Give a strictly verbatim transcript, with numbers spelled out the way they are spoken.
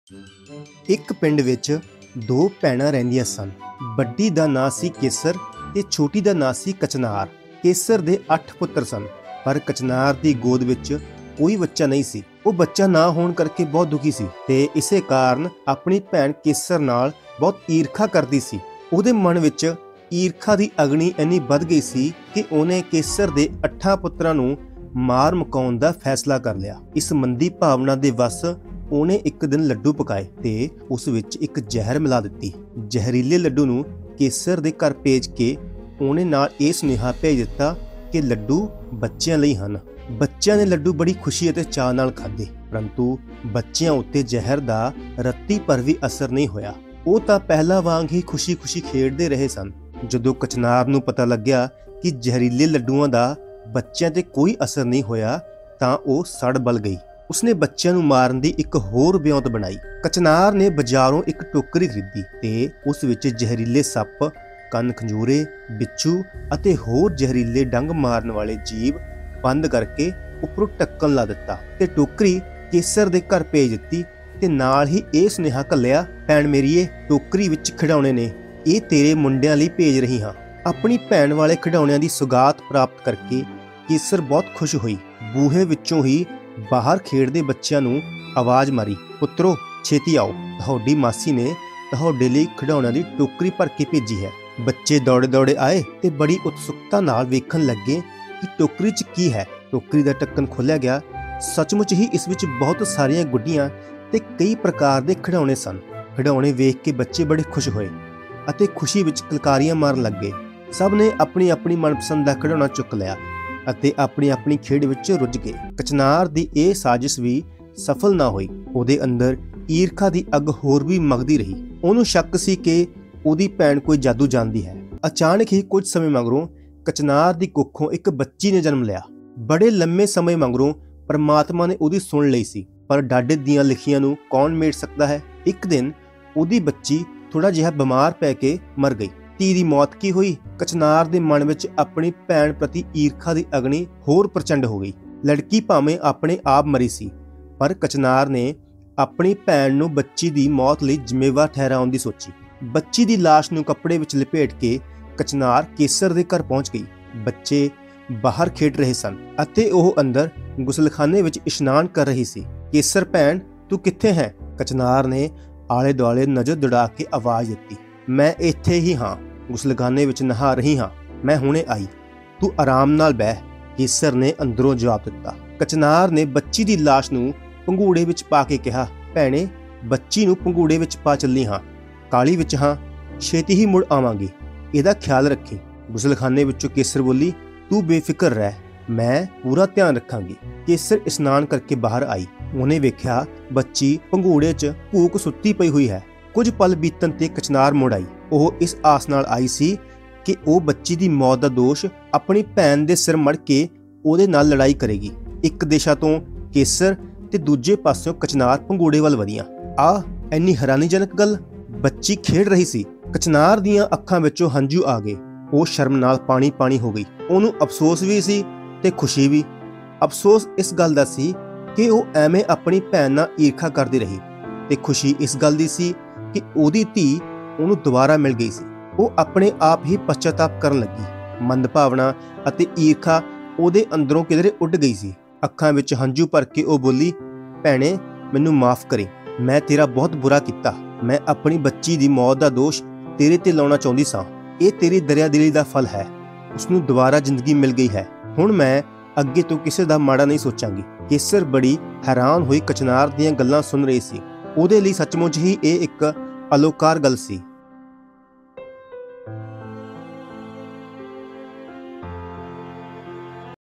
ਇੱਕ ਪਿੰਡ ਵਿੱਚ ਦੋ ਭੈਣਾਂ ਰਹਿੰਦੀਆਂ ਸਨ। ਵੱਡੀ ਦਾ ਨਾਂ ਸੀ ਕੇਸਰ ਤੇ ਛੋਟੀ ਦਾ ਨਾਂ ਸੀ ਕਚਨਾਰ। ਕੇਸਰ ਦੇ ਅੱਠ ਪੁੱਤਰ ਸਨ, ਪਰ ਕਚਨਾਰ ਦੀ ਗੋਦ ਵਿੱਚ ਕੋਈ ਬੱਚਾ ਨਹੀਂ ਸੀ। ਉਹ ਬੱਚਾ ਨਾ ਹੋਣ ਕਰਕੇ ਬਹੁਤ ਦੁਖੀ ਸੀ ਤੇ ਇਸੇ ਕਾਰਨ ਆਪਣੀ ਭੈਣ ਕੇਸਰ ਨਾਲ ਬਹੁਤ ਈਰਖਾ ਕਰਦੀ ਸੀ। ਉਹਦੇ ਮਨ ਵਿੱਚ ਈਰਖਾ ਦੀ ਅਗਨੀ ਇੰਨੀ ਵੱਧ ਗਈ ਸੀ ਕਿ ਉਹਨੇ ਕੇਸਰ ਦੇ ਅੱਠਾਂ ਪੁੱਤਰਾਂ ਨੂੰ ਮਾਰ ਮੁਕਾਉਣ ਦਾ ਫੈਸਲਾ ਕਰ ਲਿਆ। ਇਸ ਮੰਦੀ ਭਾਵਨਾ ਦੇ ਵਸ ਉਹਨੇ ਇੱਕ ਦਿਨ ਲੱਡੂ ਪਕਾਏ ਤੇ ਉਸ ਵਿੱਚ ਇੱਕ ਜ਼ਹਿਰ ਮਿਲਾ ਦਿੱਤੀ। ਜ਼ਹਿਰੀਲੇ ਲੱਡੂ ਨੂੰ ਕੇਸਰ ਦੇ ਘਰ ਭੇਜ ਕੇ ਉਹਨੇ ਨਾਲ ਇਹ ਸੁਨੇਹਾ ਭੇਜ ਦਿੱਤਾ ਕਿ ਲੱਡੂ ਬੱਚਿਆਂ ਲਈ ਹਨ। ਬੱਚਿਆਂ ਨੇ ਲੱਡੂ ਬੜੀ ਖੁਸ਼ੀ ਅਤੇ ਚਾਅ ਨਾਲ ਖਾਧੇ, ਪਰੰਤੂ ਬੱਚਿਆਂ ਉੱਤੇ ਜ਼ਹਿਰ ਦਾ ਰੱਤੀ ਪਰ ਵੀ ਅਸਰ ਨਹੀਂ ਹੋਇਆ। ਉਹ ਤਾਂ ਪਹਿਲਾਂ ਵਾਂਗ ਹੀ ਖੁਸ਼ੀ-ਖੁਸ਼ੀ ਖੇਡਦੇ ਰਹੇ ਸਨ। ਜਦੋਂ ਕਚਨਾਰ ਨੂੰ ਪਤਾ ਲੱਗਿਆ ਕਿ ਜ਼ਹਿਰੀਲੇ ਲੱਡੂਆਂ ਦਾ ਬੱਚਿਆਂ ਤੇ ਕੋਈ ਅਸਰ ਨਹੀਂ ਹੋਇਆ ਤਾਂ ਉਹ ਸੜ ਬਲ ਗਈ। ਉਸਨੇ ਬੱਚਿਆਂ ਨੂੰ ਮਾਰਨ ਦੀ ਇੱਕ ਹੋਰ ਵਿਉਂਤ ਬਣਾਈ। ਕਚਨਾਰ ਨੇ ਬਾਜ਼ਾਰੋਂ ਇੱਕ ਟੋਕਰੀ ਖਰੀਦੀ ਤੇ ਉਸ ਵਿੱਚ ਜ਼ਹਿਰੀਲੇ ਸੱਪ, ਕੰਨ ਖੰਜੂਰੇ, ਬਿੱਛੂ ਅਤੇ ਹੋਰ ਜ਼ਹਿਰੀਲੇ ਡੰਗ ਮਾਰਨ ਵਾਲੇ ਜੀਵ ਬੰਦ ਕਰਕੇ ਉੱਪਰੋਂ ਢੱਕਣ ਲਾ ਦਿੱਤਾ ਤੇ ਟੋਕਰੀ ਕੇਸਰ ਦੇ ਘਰ ਭੇਜ ਦਿੱਤੀ ਤੇ ਨਾਲ ਹੀ ਇਹ ਸੁਨੇਹਾ ਘੱਲਿਆ, ਭੈਣ ਮੇਰੀਏ, ਟੋਕਰੀ ਵਿੱਚ ਖਿਡੌਣੇ ਨੇ, ਇਹ ਤੇਰੇ ਮੁੰਡਿਆਂ ਲਈ ਭੇਜ ਰਹੀ ਹਾਂ। ਆਪਣੀ ਭੈਣ ਵਾਲੇ ਖਿਡੌਣਿਆਂ ਦੀ ਸੁਗਾਤ ਪ੍ਰਾਪਤ ਕਰਕੇ ਕੇਸਰ ਬਹੁਤ ਖੁਸ਼ ਹੋਈ। ਬੂਹੇ ਵਿੱਚੋਂ ਹੀ ਬਾਹਰ ਖੇਡਦੇ ਬੱਚਿਆਂ ਨੂੰ ਆਵਾਜ਼ ਮਾਰੀ, ਪੁੱਤਰੋ ਛੇਤੀ ਆਓ, ਤੁਹਾਡੀ ਮਾਸੀ ਨੇ ਤੁਹਾਡੇ ਲਈ ਖਿਡੌਣਿਆਂ ਦੀ ਟੋਕਰੀ ਭਰ ਕੇ ਭੇਜੀ ਹੈ। ਬੱਚੇ ਦੌੜੇ ਦੌੜੇ ਆਏ ਤੇ ਬੜੀ ਉਤਸੁਕਤਾ ਨਾਲ ਵੇਖਣ ਲੱਗੇ ਕਿ ਟੋਕਰੀ 'ਚ ਕੀ ਹੈ। ਟੋਕਰੀ ਦਾ ਢੱਕਣ ਖੋਲ੍ਹਿਆ ਗਿਆ। ਸੱਚਮੁੱਚ ਹੀ ਇਸ ਵਿੱਚ ਬਹੁਤ ਸਾਰੀਆਂ ਗੁੱਡੀਆਂ ਤੇ ਕਈ ਪ੍ਰਕਾਰ ਦੇ ਖਿਡੌਣੇ ਸਨ। ਖਿਡੌਣੇ ਵੇਖ ਕੇ ਬੱਚੇ ਬੜੇ ਖੁਸ਼ ਹੋਏ ਅਤੇ ਖੁਸ਼ੀ ਵਿੱਚ ਕਿਲਕਾਰੀਆਂ ਮਾਰਨ ਲੱਗੇ। ਸਭ ਨੇ ਆਪਣੀ ਆਪਣੀ ਮਨਪਸੰਦ ਦਾ ਖਿਡੌਣਾ ਚੁੱਕ ਲਿਆ ਅਤੇ ਆਪਣੀ ਆਪਣੀ ਖੇਡ ਵਿੱਚ ਰੁੱਝ ਗਏ। ਕਚਨਾਰ ਦੀ ਇਹ ਸਾਜ਼ਿਸ਼ ਵੀ ਸਫਲ ਨਾ ਹੋਈ। ਉਹਦੇ ਅੰਦਰ ਈਰਖਾ ਦੀ ਅੱਗ ਹੋਰ ਵੀ ਮੱਗਦੀ ਰਹੀ। ਉਹਨੂੰ ਸ਼ੱਕ ਸੀ ਕਿ ਉਹਦੀ ਭੈਣ ਕੋਈ ਜਾਦੂ ਜਾਣਦੀ ਹੈ। ਅਚਾਨਕ ਹੀ ਕੁਝ ਸਮੇਂ ਮਗਰੋਂ ਕਚਨਾਰ ਦੀ ਕੁੱਖੋਂ ਇੱਕ ਬੱਚੀ ਨੇ ਜਨਮ ਲਿਆ। ਬੜੇ ਲੰਮੇ ਸਮੇਂ ਮਗਰੋਂ ਪਰਮਾਤਮਾ ਨੇ ਉਹਦੀ ਸੁਣ ਲਈ ਸੀ, ਪਰ ਡਾਢੇ ਦੀਆਂ ਲਿਖੀਆਂ ਨੂੰ ਕੌਣ ਮੇਟ ਸਕਦਾ ਹੈ। ਇੱਕ ਦਿਨ ਉਹਦੀ ਬੱਚੀ ਥੋੜਾ ਜਿਹਾ ਬਿਮਾਰ ਪੈ ਕੇ ਮਰ ਗਈ। ਧੀ ਦੀ ਮੌਤ ਕੀ ਹੋਈ? ਕਚਨਾਰ ਦੇ ਮਨ ਵਿੱਚ ਆਪਣੀ ਭੈਣ ਪ੍ਰਤੀ ਈਰਖਾ ਦੀ ਅਗਨੀ ਹੋਰ ਪ੍ਰਚੰਡ ਹੋ ਗਈ। ਲੜਕੀ ਭਾਵੇਂ ਆਪਣੇ ਆਪ ਮਰੀ ਸੀ, ਪਰ ਕਚਨਾਰ ਨੇ ਆਪਣੀ ਭੈਣ ਨੂੰ ਬੱਚੀ ਦੀ ਮੌਤ ਲਈ ਜ਼ਿੰਮੇਵਾਰ ਠਹਿਰਾਉਣ ਦੀ ਸੋਚੀ। ਬੱਚੀ ਦੀ ਲਾਸ਼ ਨੂੰ ਕੱਪੜੇ ਵਿੱਚ ਲਪੇਟ ਕੇ ਕਚਨਾਰ ਕੇਸਰ ਦੇ ਘਰ ਪਹੁੰਚ ਗਈ। ਬੱਚੇ ਬਾਹਰ ਖੇਡ ਰਹੇ ਸਨ ਅਤੇ ਉਹ ਅੰਦਰ ਗੁਸਲਖਾਨੇ ਵਿੱਚ ਇਸ਼ਨਾਨ ਕਰ ਰਹੀ ਸੀ। ਕੇਸਰ ਭੈਣ, ਤੂੰ ਕਿੱਥੇ ਹੈ? ਕਚਨਾਰ ਨੇ ਆਲੇ ਦੁਆਲੇ ਨਜ਼ਰ ਦੌੜਾ ਕੇ ਆਵਾਜ਼ ਦਿੱਤੀ, ਮੈਂ ਇੱਥੇ ਹੀ ਹਾਂ, ਗੁਸਲਖਾਨੇ ਵਿੱਚ ਨਹਾ ਰਹੀ ਹਾਂ, ਮੈਂ ਹੁਣੇ ਆਈ, ਤੂੰ ਆਰਾਮ ਨਾਲ ਬਹਿ। ਕੇਸਰ ਨੇ ਅੰਦਰੋਂ ਜਵਾਬ ਦਿੱਤਾ। ਕਚਨਾਰ ਨੇ ਬੱਚੀ ਦੀ ਲਾਸ਼ ਨੂੰ ਪੰਘੂੜੇ ਵਿੱਚ ਪਾ ਕੇ ਕਿਹਾ, ਭੈਣੇ, ਬੱਚੀ ਨੂੰ ਪੰਘੂੜੇ ਵਿੱਚ ਪਾ ਚੱਲੀ ਹਾਂ, ਕਾਲੀ ਵਿੱਚ ਹਾਂ, ਛੇਤੀ ਹੀ ਮੁੜ ਆਵਾਂਗੀ, ਇਹਦਾ ਖਿਆਲ ਰੱਖੀ। ਗੁਸਲਖਾਨੇ ਵਿੱਚੋਂ ਕੇਸਰ ਬੋਲੀ, ਤੂੰ ਬੇਫਿਕਰ ਰਹਿ, ਮੈਂ ਪੂਰਾ ਧਿਆਨ ਰੱਖਾਂਗੀ। ਕੇਸਰ ਇਸ਼ਨਾਨ ਕਰਕੇ ਬਾਹਰ ਆਈ। ਉਹਨੇ ਵੇਖਿਆ ਬੱਚੀ ਪੰਘੂੜੇ 'ਚ ਭੂਕ ਸੁੱਤੀ ਪਈ ਹੋਈ ਹੈ। ਕੁਝ ਪਲ ਬੀਤਣ ਤੇ ਕਚਨਾਰ ਮੁੜ ਆਈ। ਉਹ ਇਸ ਆਸ ਨਾਲ ਆਈ ਸੀ ਕਿ ਉਹ ਬੱਚੀ ਦੀ ਮੌਤ ਦਾ ਦੋਸ਼ ਆਪਣੀ ਭੈਣ ਦੇ ਸਿਰ ਮੜ ਕੇ ਉਹਦੇ ਨਾਲ ਲੜਾਈ ਕਰੇਗੀ। ਇੱਕ ਦਿਸ਼ਾ ਤੋਂ ਕੇਸਰ ਤੇ ਦੂਜੇ ਪਾਸਿਓਂ ਕਚਨਾਰ ਪੰਘੂੜੇ ਵੱਲ ਵਧੀਆਂ। ਆ ਇੰਨੀ ਹੈਰਾਨੀਜਨਕ ਗੱਲ, ਬੱਚੀ ਖੇਡ ਰਹੀ ਸੀ। ਕਚਨਾਰ ਦੀਆਂ ਅੱਖਾਂ ਵਿੱਚੋਂ ਹੰਝੂ ਆ ਗਏ। ਉਹ ਸ਼ਰਮ ਨਾਲ ਪਾਣੀ ਪਾਣੀ ਹੋ ਗਈ। ਉਹਨੂੰ ਅਫਸੋਸ ਵੀ ਸੀ ਤੇ ਖੁਸ਼ੀ ਵੀ। ਅਫਸੋਸ ਇਸ ਗੱਲ ਦਾ ਸੀ ਕਿ ਉਹ ਐਵੇਂ ਆਪਣੀ ਭੈਣ ਨਾਲ ਈਰਖਾ ਕਰਦੀ ਰਹੀ ਤੇ ਖੁਸ਼ੀ ਇਸ ਗੱਲ ਦੀ ਸੀ ਕਿ ਉਹਦੀ ਧੀ ਉਹਨੂੰ ਦੁਬਾਰਾ ਮਿਲ ਗਈ ਸੀ। ਉਹ ਆਪਣੇ ਆਪ ਹੀ ਪਛਤਾਪ ਕਰਨ ਲੱਗੀ। ਮੰਦਭਾਵਨਾ ਅਤੇ ਈਰਖਾ ਉਹਦੇ ਅੰਦਰੋਂ ਕਿਧਰੇ ਉੱਡ ਗਈ ਸੀ। ਅੱਖਾਂ ਵਿੱਚ ਹੰਝੂ ਭਰ ਕੇ ਉਹ ਬੋਲੀ, ਭੈਣੇ, ਮੈਨੂੰ ਮਾਫ਼ ਕਰੇ, ਮੈਂ ਤੇਰਾ ਬਹੁਤ ਬੁਰਾ ਕੀਤਾ। ਮੈਂ ਆਪਣੀ ਬੱਚੀ ਦੀ ਮੌਤ ਦਾ ਦੋਸ਼ ਤੇਰੇ ਤੇ ਲਾਉਣਾ ਚਾਹੁੰਦੀ ਸਾਂ। ਇਹ ਤੇਰੀ ਦਰਿਆਦਿਲੀ ਦਾ ਫਲ ਹੈ। ਉਸਨੂੰ ਦੁਬਾਰਾ ਜ਼ਿੰਦਗੀ ਮਿਲ ਗਈ ਹੈ। ਹੁਣ ਮੈਂ ਅੱਗੇ ਤੋਂ ਕਿਸੇ ਦਾ ਮਾੜਾ ਨਹੀਂ ਸੋਚਾਂਗੀ। ਕੇਸਰ ਬੜੀ ਹੈਰਾਨ ਹੋਈ ਕਚਨਾਰ ਦੀਆਂ ਗੱਲਾਂ ਸੁਣ ਰਹੀ ਸੀ। ਉਹਦੇ ਲਈ ਸੱਚਮੁੱਚ ਹੀ ਇਹ ਇੱਕ ਅਲੋਕਾਰ ਗੱਲ ਸੀ।